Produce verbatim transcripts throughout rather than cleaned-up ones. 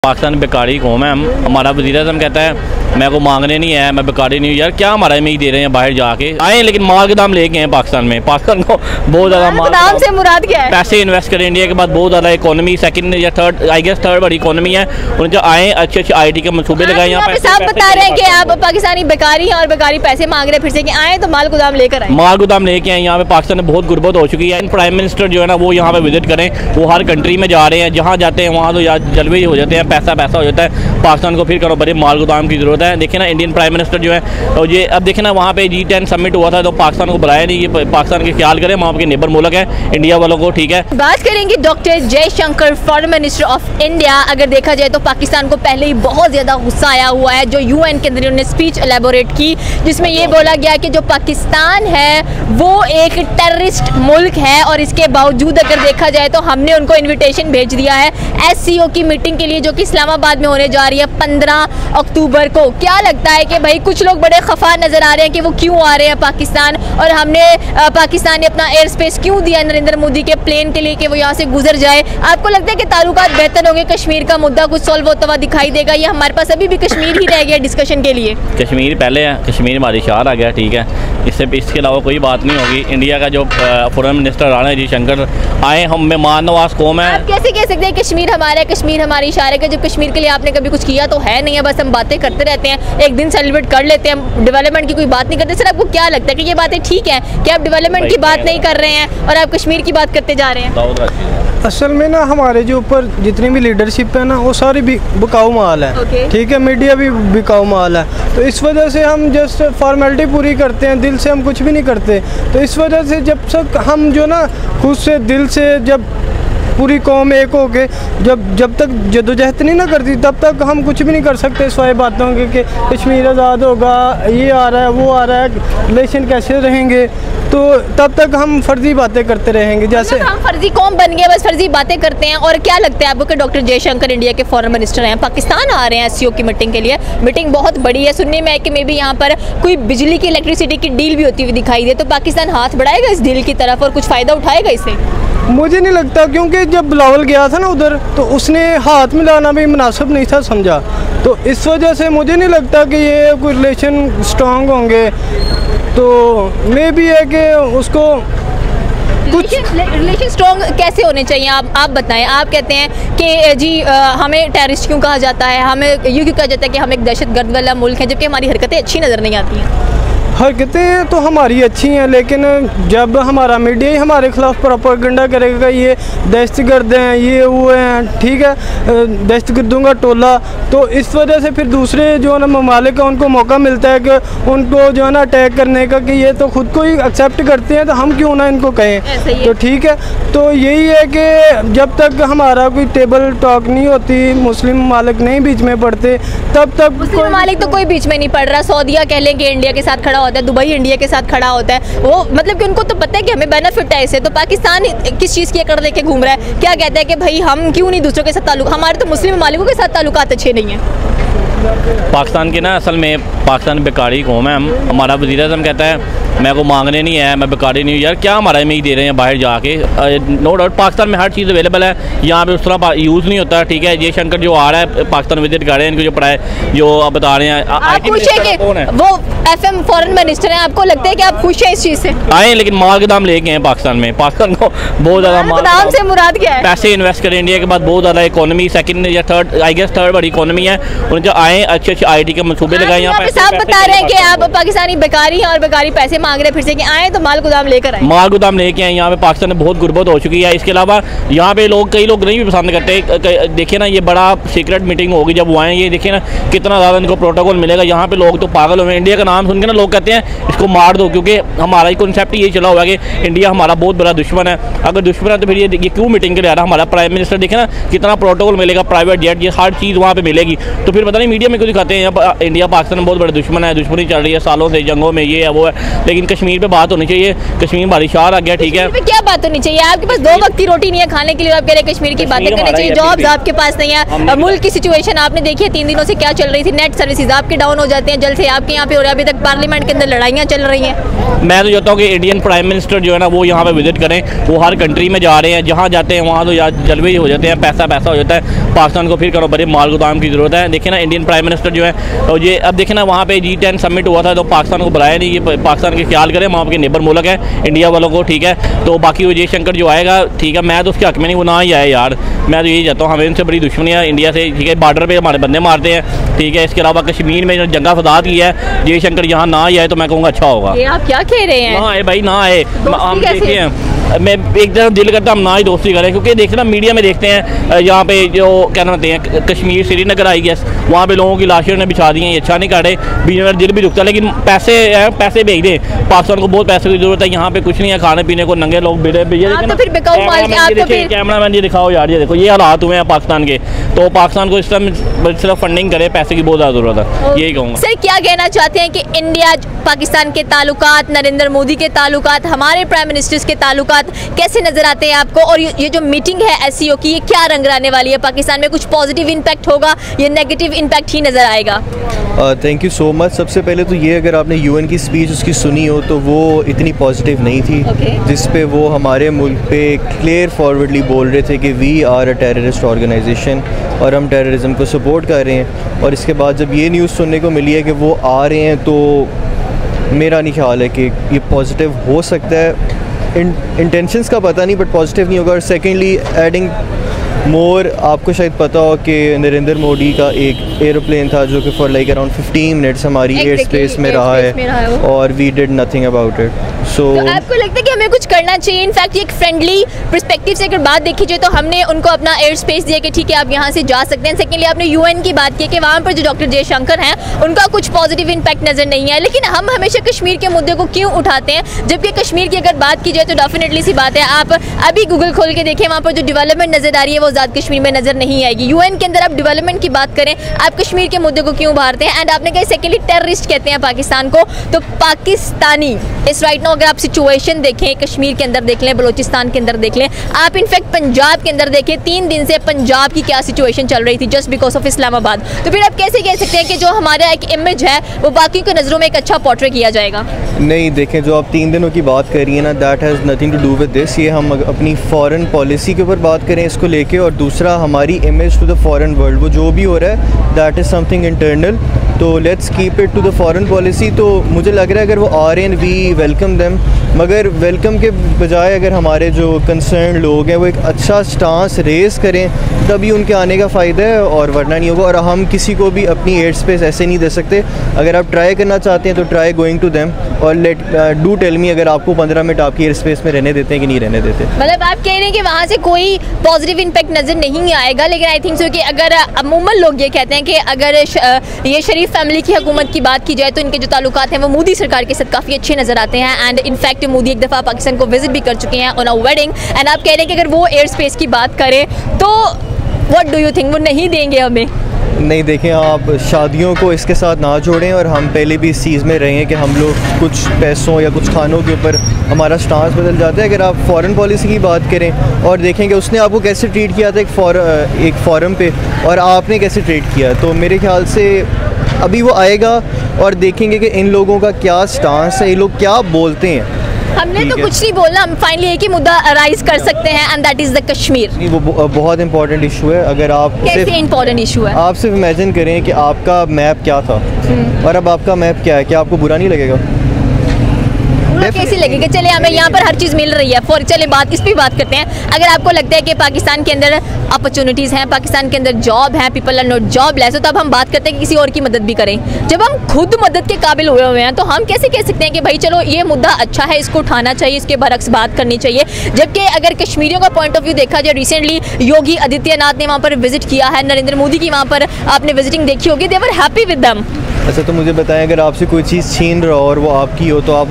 पाकिस्तान बेकारी कौम है। हम हमारा वज़ीर-ए-आज़म कहता है मैं को मांगने नहीं है, मैं बेकारी नहीं हूँ। यार क्या हमारा में ही दे रहे हैं, बाहर जाके आए लेकिन माल के दाम लेके हैं पाकिस्तान में। पाकिस्तान को बहुत ज़्यादा माल दाम से मुराद क्या है? पैसे इन्वेस्ट करें इंडिया के बाद, बहुत ज़्यादा इकोनॉमी सेकंड या थर्ड आई गेस थर्ड बड़ी इकोनॉमी है। उनके आए अच्छे अच्छे आई टी के मनसूबे लगाए। यहाँ पे साहब बता रहे हैं कि आप पाकिस्तानी बेकारी हैं और बेकारी पैसे मांग रहे हैं, फिर से कि आए तो माल गोदाम लेकर आए। माल गोदाम लेके आए। यहाँ पे पाकिस्तान में बहुत गुर्बत हो चुकी है। प्राइम मिनिस्टर जो है ना वो यहाँ पे विजिट करें, वो हर कंट्री में जा रहे हैं, जहाँ जाते हैं वहाँ तो जलवे हो जाते हैं, पैसा पैसा हो जाता है। पाकिस्तान को फिर करो बड़े माल गोदाम की जरूरत है। देखिए ना इंडियन प्राइम मिनिस्टर जो है तो ये अब देखे ना वहाँ पे जी टेन समिट हुआ था तो पाकिस्तान को बुलाया नहीं। ये पाकिस्तान के ख्याल करें, वहाँ के नेबर मुल्क है इंडिया वालों को। ठीक है, बात करेंगे doctor Jaishankar foreign minister of India. अगर देखा जाए तो पाकिस्तान को पहले ही बहुत ज़्यादा गुस्सा आया हुआ है, जो यूएन के अंदर उन्होंने स्पीच एलेबोरेट की जिसमें ये बोला गया कि जो पाकिस्तान है वो एक टेररिस्ट मुल्क है और इसके बावजूद अगर देखा जाए तो हमने उनको इन्विटेशन भेज दिया है एस सी ओ की मीटिंग के लिए, जो कि इस्लामाबाद में होने जा रही है पंद्रह अक्टूबर को। क्या लगता है कि भाई कुछ लोग बड़े खफा नजर आ रहे हैं कि वो क्यों आ रहे हैं पाकिस्तान, और हमने पाकिस्तान ने अपना एयर स्पेस क्यों दिया नरेंद्र मोदी के प्लेन के लिए कि वो यहाँ से गुजर जाए? आपको लगता है कि ताल्लुकात बेहतर होंगे, कश्मीर का मुद्दा कुछ सॉल्व होता हुआ दिखाई देगा, या हमारे पास अभी भी कश्मीर ही रह गया डिस्कशन के लिए? कश्मीर पहले है, कश्मीर हमारी शार आ गया। ठीक है, इससे इसके अलावा कोई बात नहीं होगी। इंडिया का जो फॉरेन मिनिस्टर राणा जयशंकर आए, हम मेहमान नवाज कौम है। आप कैसे कह सकते हैं कश्मीर हमारा है, कश्मीर हमारी इशारे का? जब कश्मीर के लिए आपने कभी कुछ किया तो है नहीं है, बस हम बातें करते रहते हैं, एक दिन सेलिब्रेट कर लेते हैं, डेवलपमेंट की कोई बात नहीं करते। सर आपको क्या लगता है कि ये बातें ठीक है कि आप डेवलपमेंट की बात नहीं कर रहे हैं और आप कश्मीर की बात करते जा रहे हैं? असल में ना हमारे जो ऊपर जितनी भी लीडरशिप है ना वो सारी भी बिकाऊ माल है। okay. ठीक है, मीडिया भी बिकाऊ माल है, तो इस वजह से हम जस्ट फॉर्मेलिटी पूरी करते हैं, दिल से हम कुछ भी नहीं करते। तो इस वजह से जब तक हम जो ना खुद से दिल से जब पूरी कौम एक हो के जब जब तक जदोजहद नहीं ना करती तब तक हम कुछ भी नहीं कर सकते स्वाय बातों के कि कश्मीर आज़ाद होगा, ये आ रहा है वो आ रहा है, रिलेशन कैसे रहेंगे, तो तब तक हम फर्जी बातें करते रहेंगे। जैसे हम फर्जी कौम बन गए, बस फर्जी बातें करते हैं। और क्या लगता है आपको कि डॉक्टर जयशंकर इंडिया के फॉरेन मिनिस्टर हैं, पाकिस्तान आ रहे हैं एस सी ओ की मीटिंग के लिए? मीटिंग बहुत बड़ी है, सुनने में है कि मे बी यहाँ पर कोई बिजली की इलेक्ट्रिसिटी की डील भी होती हुई दिखाई दे, तो पाकिस्तान हाथ बढ़ाएगा इस डील की तरफ और कुछ फ़ायदा उठाएगा इससे? मुझे नहीं लगता, क्योंकि जब बिलावल गया था ना उधर तो उसने हाथ मिलाना भी मुनासिब नहीं था समझा, तो इस वजह से मुझे नहीं लगता कि ये कोई रिलेशन स्ट्रांग होंगे। तो मे भी है कि उसको कुछ रिलेशन स्ट्रॉन्ग कैसे होने चाहिए, आप आप बताएं। आप कहते हैं कि जी आ, हमें टेररिस्ट क्यों कहा जाता है, हमें यूँ क्यों कहा जाता है कि हम एक दहशतगर्द वाला मुल्क है, जबकि हमारी हरकतें अच्छी नज़र नहीं आती हैं? हरकतें तो हमारी अच्छी हैं, लेकिन जब हमारा मीडिया ही हमारे खिलाफ प्रोपेगेंडा करेगा ये दहशतगर्द हैं, ये वो हैं, ठीक है, दहशतगर्दों का टोला, तो इस वजह से फिर दूसरे जो है ना ममालिक है उनको मौका मिलता है कि उनको जो है ना अटैक करने का, कि ये तो खुद को ही एक्सेप्ट करते हैं तो हम क्यों ना इनको कहें। तो ठीक है, तो यही है कि जब तक हमारा कोई टेबल टॉक नहीं होती, मुस्लिम ममालिक नहीं बीच में पड़ते, तब तक मुस्लिम ममालिक तो कोई बीच में नहीं पड़ रहा। सऊदीया कह लें कि इंडिया के साथ खड़ा होता है, दुबई इंडिया के साथ खड़ा होता है, वो मतलब कि उनको तो पता है कि हमें बेनिफिट है इससे। तो पाकिस्तान किस चीज़ की अकड़ लेके घूम रहा है? क्या कहता है कि भाई हम क्यों नहीं दूसरों के साथ ताल्लुक, हमारे तो मुस्लिम मालिकों के साथ ताल्लुकात अच्छे नहीं हैं। पाकिस्तान के ना असल में पाकिस्तान बेकारी कौम है। हम हमारा वज़ीर-ए-आज़म कहता है मैं को मांगने नहीं है, मैं बेकारी नहीं हूँ। यार क्या हमारा में ही दे रहे हैं, बाहर जाके नो डाउट पाकिस्तान में हर चीज़ अवेलेबल है, यहाँ पे उस तरह यूज़ नहीं होता। ठीक है, ये शंकर जो आ रहा है पाकिस्तान विजिट कर रहे हैं, इनको जो पढ़ाए जो आप बता रहे हैं, आप खुश है कि वो एफ एम फॉरेन मिनिस्टर हैं? आपको लगता है कि आप खुश हैं इस चीज़ से? आए लेकिन माल के दाम लेके हैं पाकिस्तान में। पाकिस्तान को बहुत ज़्यादा माल दाम से मुराद क्या है? पैसे इन्वेस्ट करें इंडिया के बाद, बहुत ज़्यादा इकोनॉमी सेकंड या थर्ड आई गेस थर्ड बड़ी इकोनॉमी है। उनके आए अच्छे अच्छे आई टी के मनसूबे लगाए। यहाँ पे साहब बता रहे हैं कि आप पाकिस्तानी बेकारी हैं और बेकारी पैसे मांग रहे हैं, फिर से कि आए तो माल गोदाम लेकर आए। माल गोदाम लेके आए। यहाँ पे पाकिस्तान में बहुत गुर्बत हो चुकी है। इसके अलावा यहाँ पे लोग कई लोग नहीं भी पसंद करते। देखिए ना ये बड़ा सीक्रेट मीटिंग होगी जब वो आए, ये देखिए ना कितना ज़्यादा इनको प्रोटोकॉल मिलेगा। यहाँ पे लोग तो पागल हुए। इंडिया का नाम सुन के ना लोग कहते हैं इसको मार दो, क्योंकि हमारा ही कॉन्सेप्ट यही चला हुआ है कि इंडिया हमारा बहुत बड़ा दुश्मन है। अगर दुश्मन है तो फिर ये, ये क्यों मीटिंग के लिए आ रहा है? हमारा प्राइम मिनिस्टर देखे ना कितना प्रोटोकॉल मिलेगा, प्राइवेट जेट, ये हर चीज़ वहाँ पर मिलेगी। तो फिर पता नहीं मीडिया में क्यों दिखाते हैं इंडिया पाकिस्तान में बहुत बड़ा दुश्मन है, दुश्मनी चल रही है सालों से, जंगों में ये है वो है। लेकिन कश्मीर पर बात होनी चाहिए, कश्मीर हमारी शार आ गया। ठीक है, क्या बात होनी चाहिए? आपके पास दो वक्त की रोटी नहीं है खाने के लिए, आप कह रहे हैं कश्मीर की बातें करनी चाहिए। जॉब्स आपके पास नहीं है, मुल्क की सिचुएशन आपने देखी है तीन दिनों से क्या चल रही थी, नेट सर्विसेज आपके डाउन हो जाते हैं, जल से आपके यहाँ पे हो रहा है, अभी तक पार्लियामेंट के अंदर लड़ाइयाँ चल रही हैं। मैं तो चाहता हूँ कि इंडियन प्राइम मिनिस्टर जो है ना वो यहाँ पे विजिट करें। वो हर कंट्री में जा रहे हैं, जहाँ जाते हैं वहाँ तो या जलवे हो जाते हैं, पैसा पैसा हो जाता है। पाकिस्तान को फिर करो बड़े माल गोदाम की ज़रूरत है। देखिए ना इंडियन प्राइम मिनिस्टर जो है और ये अब देखे ना वहाँ पे जी टेन समिट हुआ था तो पाकिस्तान को बुलाया नहीं। ये पाकिस्तान के ख्याल करें, वहाँ के नेबर मुल्क है इंडिया वालों को, ठीक है। तो बाकी वो जयशंकर जो आएगा, ठीक है, मैं तो उसके हक में नहीं, वो ना ही आए यार। मैं तो यही चाहता हूँ, हमें इनसे बड़ी दुश्मनी है इंडिया से, ठीक है। बॉर्डर पे हमारे बंदे मारते हैं, ठीक है। इसके अलावा कश्मीर में जो जंगा फसाद की है, जयशंकर यहाँ ना आए तो मैं कहूँगा अच्छा होगा। ये आप क्या कह रहे हैं? ना आए भाई, ना आए। हम देखते हैं, मैं एक तरफ दिल करता हम ना ही दोस्ती करें, क्योंकि देखते ना मीडिया में देखते हैं यहाँ पे जो क्या नाम हैं कश्मीर श्रीनगर आई गैस, वहाँ पे लोगों की लाशें ने बिछा दी हैं। ये अच्छा नहीं कर रहे, बीच में दिल भी दुखता है। लेकिन पैसे पैसे भेज दें, पाकिस्तान को बहुत पैसे की जरूरत है। यहाँ पे कुछ नहीं है खाने पीने को, नंगे लोग बिड़े कैमरा मैन ये दिखाओ यार, ये देखो ये हालात हुए हैं पाकिस्तान के। तो पाकिस्तान को इस तरह सिर्फ फंडिंग करे, पैसे की बहुत ज़्यादा जरूरत है, यही कहूँगा। सर क्या कहना चाहते हैं कि इंडिया पाकिस्तान के ताल्लुकात, नरेंद्र मोदी के ताल्लुकात, हमारे प्राइम मिनिस्टर्स के ताल्लुकात कैसे नजर आते हैं आपको? और ये जो मीटिंग है एससीओ की, ये क्या रंग लाने वाली है? पाकिस्तान में कुछ पॉजिटिव इम्पैक्ट होगा या नेगेटिव इम्पैक्ट ही नजर आएगा? Thank you so much. सबसे पहले तो ये, अगर आपने यूएन की स्पीच उसकी सुनी हो तो वो इतनी पॉजिटिव नहीं थी, okay. जिस पे वो हमारे मुल्क पे क्लियर फॉरवर्डली बोल रहे थे कि we are a terrorist organisation और हम टेररिज्म को सपोर्ट कर रहे हैं। और इसके बाद जब ये न्यूज़ सुनने को मिली है कि वो आ रहे हैं, तो मेरा नहीं ख्याल है कि ये पॉजिटिव हो सकता है। इंटेंशंस का पता नहीं, बट पॉजिटिव नहीं होगा। और सेकेंडली एडिंग मोर, आपको शायद पता हो कि नरेंद्र मोदी का एक एरोप्लेन था जो कि for like around fifteen minutes हमारी एयर स्पेस में रहा है और we did nothing about it. So आपको लगता है कि हमें कुछ करना चाहिए? इनफैक्ट एक फ्रेंडली पर्सपेक्टिव से अगर बात देखी जाए तो हमने उनको अपना एयर स्पेस दिया कि ठीक है आप यहाँ से जा सकते हैं। सेकेंडली आपने यूएन की बात की कि वहाँ पर जो डॉक्टर जयशंकर हैं उनका कुछ पॉजिटिव इम्पैक्ट नजर नहीं है। लेकिन हम हमेशा कश्मीर के मुद्दे को क्यों उठाते हैं, जबकि कश्मीर की अगर बात की जाए तो डेफिनेटली सी बात है, आप अभी गूगल खोल के देखें, वहाँ पर जो डेवलपमेंट नजर आ रही है वो ज़्यादा कश्मीर में नजर नहीं आएगी। यूएन के अंदर आप डेवलपमेंट की बात करें, आप कश्मीर के मुद्दे को क्यों उभारते हैं? एंड आपने कहा सेकेंडली टेररिस्ट कहते हैं पाकिस्तान को, तो पाकिस्तानी इस राइट नाउ अगर आप सिचुएशन देखें, कश्मीर के अंदर देख लें, बलूचिस्तान के अंदर देख लें, आप इनफैक्ट पंजाब के अंदर देखें, तीन दिन से पंजाब की क्या सिचुएशन चल रही थी जस्ट बिकॉज ऑफ इस्लामाबाद। तो फिर आप कैसे कह सकते हैं कि जो हमारा एक इमेज है वो बाकी की नज़रों में एक अच्छा पोर्ट्रे किया जाएगा? नहीं, देखें, जो आप तीन दिनों की बात कर रही हैं ना, that has nothing to do with this. ये हम अपनी फॉरेन पॉलिसी के ऊपर बात करें इसको लेके, और दूसरा हमारी image to the foreign world, वो जो भी हो रहा है दैट इज़ समथिंग इंटरनल। तो let's keep it to the foreign policy. तो मुझे लग रहा है अगर वो आ रहे हैं, वी वेलकम देम, मगर वेलकम के बजाय अगर हमारे जो कंसर्न लोग हैं वो एक अच्छा स्टांस रेस करें, तभी उनके आने का फ़ायदा है, और वरना नहीं होगा। और हम किसी को भी अपनी एयर स्पेस ऐसे नहीं दे सकते। अगर आप ट्राई करना चाहते हैं तो ट्राई गोइंग टू देम, और लेट डू टेल मी अगर आपको पंद्रह मिनट आपकी एयर स्पेस में रहने देते हैं कि नहीं रहने देते। मतलब आप कह रहे हैं कि वहाँ से कोई पॉजिटिव इम्पैक्ट नज़र नहीं आएगा, लेकिन आई थिंक सो कि अगर अमूमन लोग ये कहते हैं कि अगर ये शरीफ फैमिली की हुकूमत की बात की जाए तो इनके जो ताल्लुकात हैं वो मोदी सरकार के साथ काफ़ी अच्छे नज़र आते हैं। एंड इनफैक्ट मोदी एक दफ़ा पाकिस्तान को विजिट भी कर चुके हैं ऑन अ वेडिंग। एंड आप कह रहे हैं कि अगर वो एयर स्पेस की बात करें तो व्हाट डू यू थिंक, वो नहीं देंगे हमें? नहीं, देखें, आप शादियों को इसके साथ ना जोड़ें, और हम पहले भी इस चीज़ में रहे हैं कि हम लोग कुछ पैसों या कुछ खानों के ऊपर हमारा स्टांस बदल जाता है। अगर आप फॉरेन पॉलिसी की बात करें और देखें कि उसने आपको कैसे ट्रीट किया था एक फॉर एक फोरम पे, और आपने कैसे ट्रीट किया, तो मेरे ख्याल से अभी वो आएगा और देखेंगे कि इन लोगों का क्या स्टांस है, ये लोग क्या बोलते हैं। हमने तो कुछ नहीं बोलना, हम फाइनली एक ही मुद्दा राइज कर सकते हैं and that is the Kashmir. नहीं, वो बहुत इंपॉर्टेंट इशू है। अगर आप कैसे इंपॉर्टेंट इशू है? आप सिर्फ इमेजिन करें कि आपका मैप क्या था और अब आपका मैप क्या है, क्या आपको बुरा नहीं लगेगा? कैसी लगेगी? चले हमें यहाँ पर हर चीज़ मिल रही है, फॉर चले बात इस पर बात करते हैं। अगर आपको लगता है कि पाकिस्तान के अंदर अपॉर्चुनिटीज़ हैं, पाकिस्तान के अंदर जॉब है, पीपल आर नॉट जॉबलेस, तो तब हम बात करते हैं कि किसी और की मदद भी करें। जब हम खुद मदद के काबिल हुए हुए हैं तो हम कैसे कह सकते हैं कि भाई चलो ये मुद्दा अच्छा है, इसको उठाना चाहिए, इसके बरक्स बात करनी चाहिए। जबकि अगर कश्मीरियों का पॉइंट ऑफ व्यू देखा जाए, रिसेंटली योगी आदित्यनाथ ने वहाँ पर विजिट किया है, नरेंद्र मोदी की वहाँ पर आपने विजिटिंग देखी होगी, they were happy with them. अच्छा, तो मुझे बताएं, अगर आपसे कोई चीज़ छीन रहा हो और वो आपकी हो तो आप उसको आराम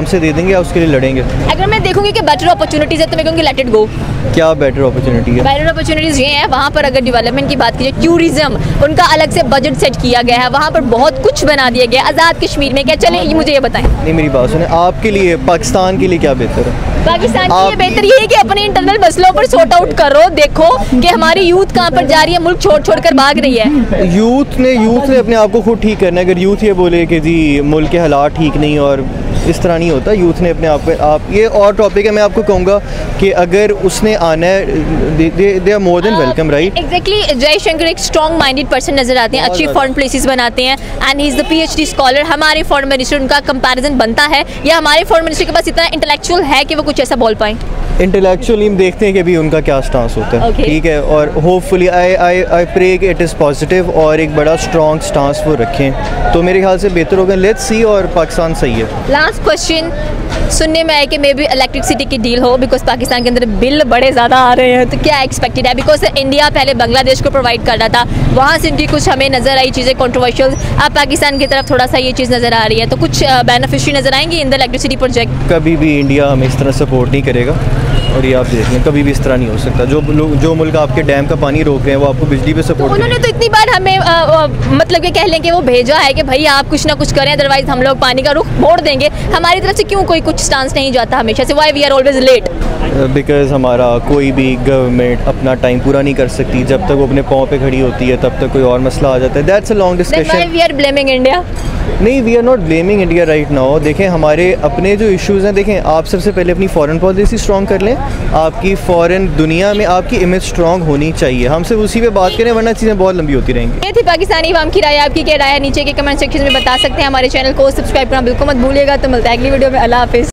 आराम से दे देंगे या उसके लिए लड़ेंगे? अगर मैं देखूंगी कि बेटर अपॉर्चुनिटीज है तो मैं कहूँगी लेट इट गो। क्या बेटर अपॉर्चुनिटी है? बेटर अपॉर्चुनिटीज ये है, वहाँ पर अगर डेवलपमेंट की बात की जाए, टूरिज्म, उनका अलग से बजट सेट किया गया है, वहाँ पर बहुत कुछ बना दिया गया है। आज़ाद कश्मीर में क्या चले, ये मुझे ये बताएं। नहीं, मेरी बात सुने, आपके लिए पाकिस्तान के लिए क्या बेहतर है? पाकिस्तान के लिए बेहतर ये है कि अपने इंटरनल मसलों पर सॉर्ट आउट करो। देखो कि हमारी यूथ कहाँ पर जा रही है, मुल्क छोड़ छोड़ कर भाग रही है। यूथ ने यूथ ने अपने आप को खुद ठीक करना है। अगर यूथ ये बोले कि जी मुल्क के हालात ठीक नहीं और इस तरह नहीं होता, यूथ ने अपने आप पे आप ये और टॉपिक है। मैं आपको कहूँगा कि अगर उसने आना है, they are more than welcome, right? Exactly. Jaishankar एक स्ट्रॉन्ग माइंडेड पर्सन नजर आते हैं, अच्छी फॉरेन प्लेसेस बनाते हैं and he is the PhD scholar. हमारे फॉरेन मिनिस्टर, उनका कंपैरिजन बनता है या हमारे फॉरेन मिनिस्टर के पास इतना इंटेलेक्चुअल है कि वो कुछ ऐसा बोल पाएं? इंटेलेक्चुअली हम देखते हैं कि अभी उनका क्या स्टांस होता है, okay. ठीक है, और hopefully I I I pray कि इट इज़ पॉजिटिव और एक बड़ा स्ट्रॉन्ग स्टांस वो रखें तो मेरे ख्याल से बेहतर होगा। लेट्स सी, और पाकिस्तान सही है। लास्ट क्वेश्चन, सुनने में आया कि मे बी इलेक्ट्रिसिटी की डील हो, बिकॉज पाकिस्तान के अंदर बिल बड़े ज़्यादा आ रहे हैं, तो क्या एक्सपेक्टेड है? बिकॉज इंडिया पहले बांग्लादेश को प्रोवाइड कर रहा था, वहाँ से इनकी कुछ हमें नज़र आई चीज़ें कॉन्ट्रोवर्शियल, अब पाकिस्तान की तरफ थोड़ा सा ये चीज़ नज़र आ रही है, तो कुछ बेनिफिशियरी नज़र आएंगी इन द इलेक्ट्रिसिटी प्रोजेक्ट? कभी भी इंडिया हमें इस तरह सपोर्ट नहीं करेगा और ये आप देख लें, कभी भी इस तरह नहीं हो सकता। जो लोग जो मुल्क आपके डैम का पानी रोक रहे हैं वो आपको बिजली पे सपोर्ट तो उन्होंने तो इतनी बार हमें आ, आ, मतलब कि कह लें कि वो भेजा है कि भाई आप कुछ ना कुछ करें, अदरवाइज हम लोग पानी का रुख मोड़ देंगे। हमारी तरफ से क्यों कोई कुछ स्टांस नहीं जाता हमेशा से? Why we are always late? Because हमारा कोई भी गवर्नमेंट अपना टाइम पूरा नहीं कर सकती। जब तक वो अपने पाँव पे खड़ी होती है तब तक कोई और मसला आ जाता है। That's a long discussion. We are blaming India? नहीं, we are not blaming India right now. देखें, हमारे अपने जो इश्यूज़ हैं, देखें आप सबसे पहले अपनी फॉरेन पॉलिसी स्ट्रॉन्ग कर लें। आपकी फॉरेन दुनिया में आपकी इमेज स्ट्रॉन्ग होनी चाहिए। हम सिर्फ उसी पे बात करें, वरना चीज़ें बहुत लंबी होती रहेंगी। ये थी पाकिस्तानी अवाम की राय। आपकी क्या राय है नीचे के कमेंट सेक्शन में बता सकते हैं। हमारे चैनल को सब्सक्राइब करना बिल्कुल मत भूलिएगा। तो मिलता है अगली वीडियो में। अल्लाह हाफिज़।